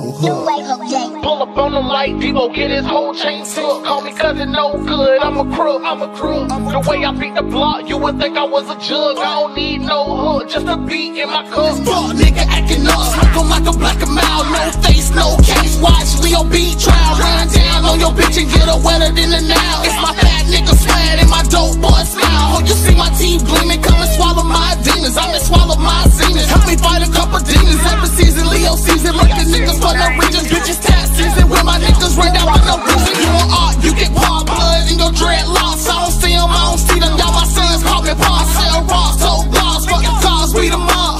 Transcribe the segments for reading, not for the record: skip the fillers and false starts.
Pull up on them like Debo, get his whole chain took. Call me cousin, no good, I'm a crook. The way I beat the block, you would think I was a jug. I don't need no hood, just a beat in my cup. Fuck nigga acting up, smoke him like a black and mild. No face, no case, watch Leo B trial. Run down on your bitch and get her wetter than the now. It's my fat nigga swag and my dope boy smile. Oh, you see my teeth gleaming, come and swallow my demons. I'm gonna swallow my zenith. Help me fight a couple demons. Every season, Leo season, make the niggas for no regions. Bitches tax season, when my niggas run down for no reason. You on art, you get paw blood in your dreadlocks. I don't see them, I don't see them. Y'all my sons call me paw, sell raw, so gloss. Fuck the cars, we the mob.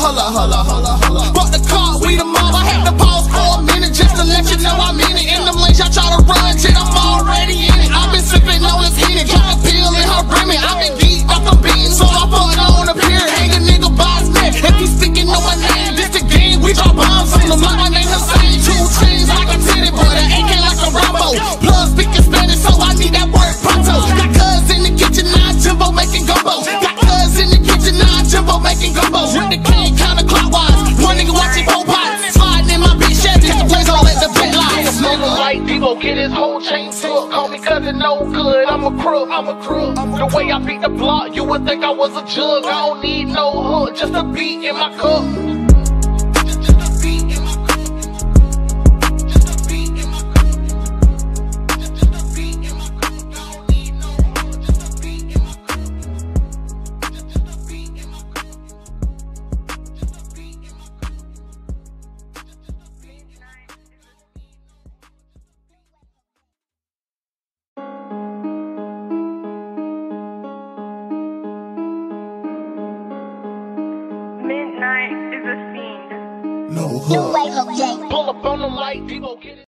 Holla. Fuck the car, we the mob. I had to pause for a minute just to let you know I'm in it. In them lanes, y'all try to run, shit, I'm already in it. I've been sipping on this Henny, got a pill in her brimming. I've been geeked off the beans, so I put on a pier. Hang a nigga by his neck. If he's speaking on my name, this the game. We drop bombs on them like my name Hussein. 2 chains like a titty boy, the AK like a Rambo. Plus speaking Spanish, so I need that word pronto. Got cuz in the kitchen, now Jimbo making gumbo. Got cuz in the kitchen, now Jimbo making gumbo. With the king counterclockwise, one nigga watching Popeye. Sliding in my bitch Chevy, the place all at the big lights. Nigga like Debo, get his whole chain took. Call me cousin, no good, I'm a crook. The way I beat the block, you would think I was a jug. I don't need no hood, just a beat in my cup. Midnight is a fiend. No hood. Pull up on them like Debo, get it.